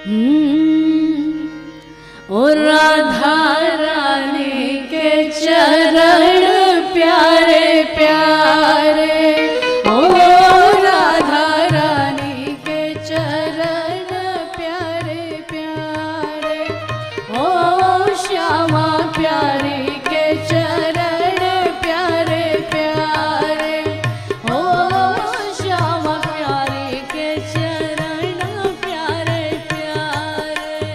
ओ राधा रानी के चरण प्यारे प्यारे, ओ राधा रानी के चरण प्यारे प्यारे, ओ श्यामा प्यारी के चरण प्यारे प्यारे, ओ श्यामा प्यारी के चरण प्यारे प्यारे।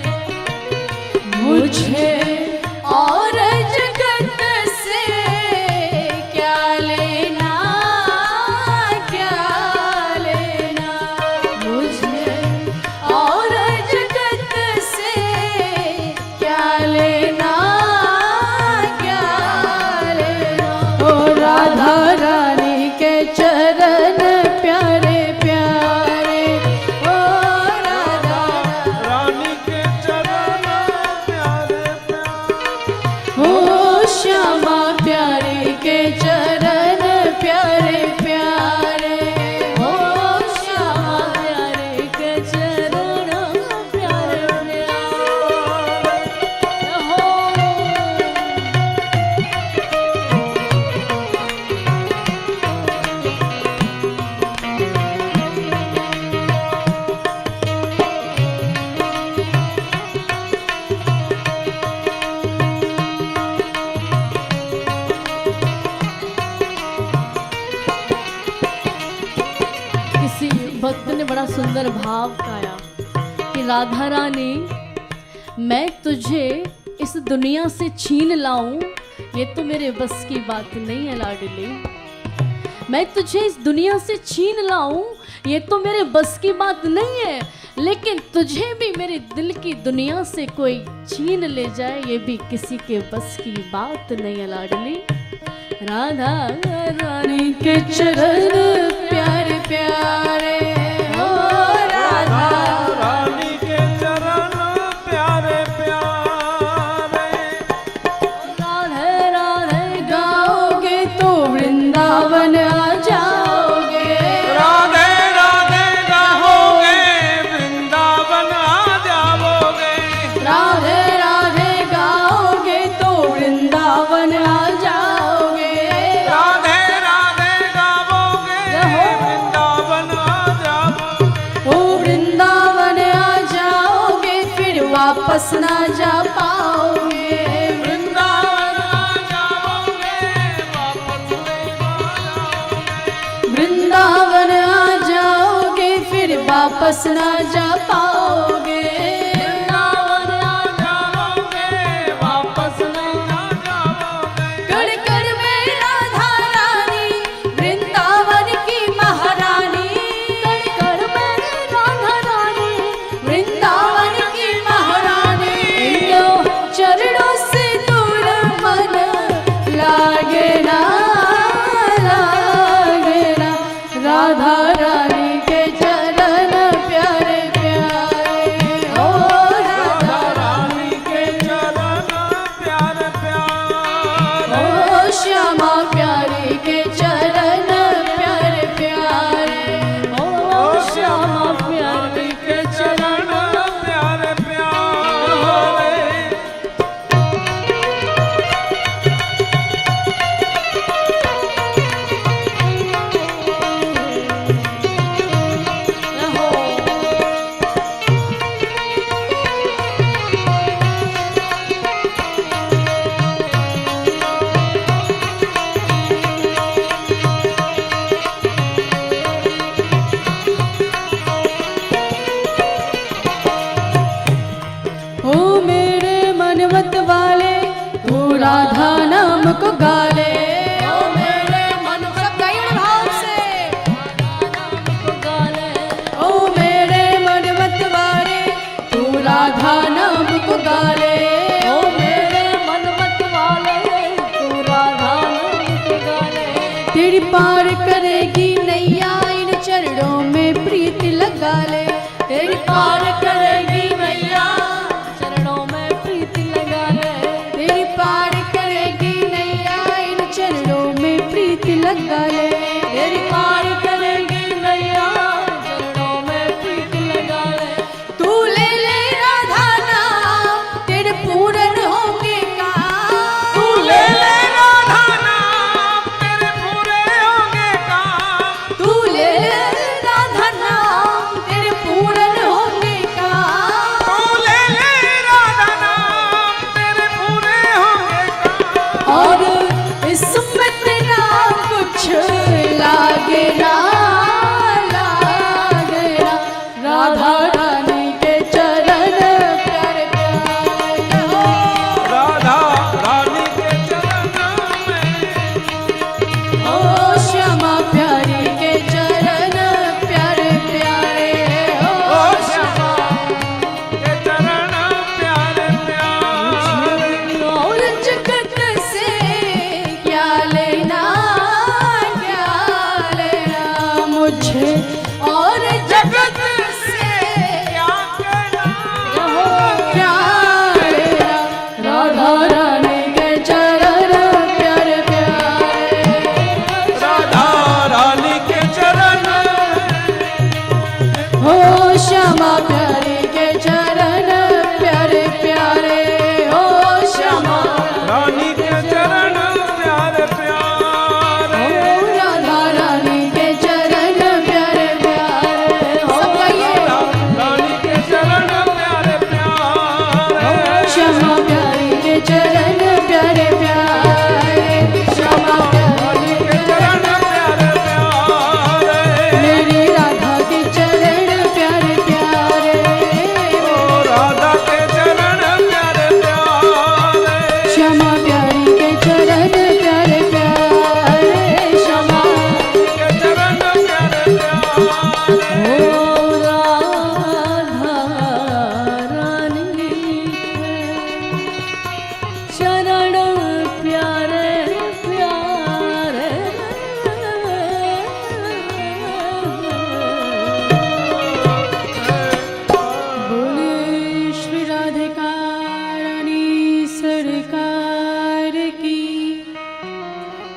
मुझे और जगत से क्या लेना क्या लेना, मुझे और जगत से क्या लेना क्या लेना, ओ राधा रानी के चरण प्यारे प्यारे, ओ राधा रानी के चरण प्यारे प्यारे, ओ श्यामा प्यारी के चरण प्यारे प्यारे, ओ श्यामा प्यारी के चरण प्यारे प्यारे। किसी भक्त ने बड़ा सुंदर भाव गाया कि राधा रानी मैं तुझे इस दुनिया से छीन लाऊं, ये तो मेरे बस की बात नहीं है लाडली। मैं तुझे इस दुनिया से छीन लाऊं, ये तो मेरे बस की बात नहीं है, लेकिन तुझे भी मेरे दिल की दुनिया से कोई छीन ले जाए, ये भी किसी के बस की बात नहीं है लाडली। राधा रानी के चरण प्यारे प्यारे, ओ राधा रानी के चरण प्यारे प्यारे, राधे राधे गाओगे तो वृंदावन आ जाओगे, राधे राधे गाओगे वृंदावन आ जाओगे, राधे राधे गाओगे तो वृंदावन आ जाओगे, राधे राधे गाओगे वृंदावन आ जाओगे, ओ वृंदावन आ जाओगे फिर वापस ना जा पाओगे, वृंदावन आ जाओगे वापस नहीं आओगे, वृंदावन आ जाओगे फिर वापस ना जा पाओगे, वृंदावन आ जाओगे वापस ना जाओगे, कण कण में राधा रानी वृंदावन की महारानी, कण कण में राधा रानी वृंदावन की महारानी, इनको चरणों से दूर मन लागे ना लागे ना, राधा रानी के चरण प्यारे प्यारे, ओ राधा रानी के चरण प्यारे प्यारे, ओ श्यामा प्यारी के चरण प्यारे प्यारे, ओ श्यामा प्यारी के चरण प्यारे प्यारे, ओ मेरे मनमत वाले तू राधा नाम को गाले, ओ मेरे मनमत भाव से ओ मेरे मनमत वाले तू राधा नाम को गाले, ओ मेरे मनमत वाले तू राधा नाम को गाले, तेरी पार करेगी नैया इन चरणों में प्रीत लगा ले, तेरी पार करेगी नैया चरणों में प्रीति लगा ले, तेरी पार करेगी नैया इन चरणों में प्रीति लगा ले, तेरी पार करेगी नैया चरणों में प्रीति लगा ले, तू ले ले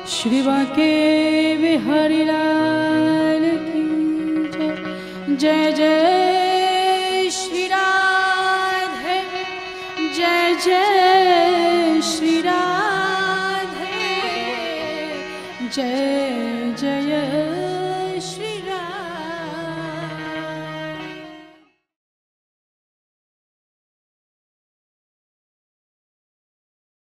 श्री बांके बिहारी लाल की जय। जय जय श्री राधे, जय जय श्री राधे, जय जय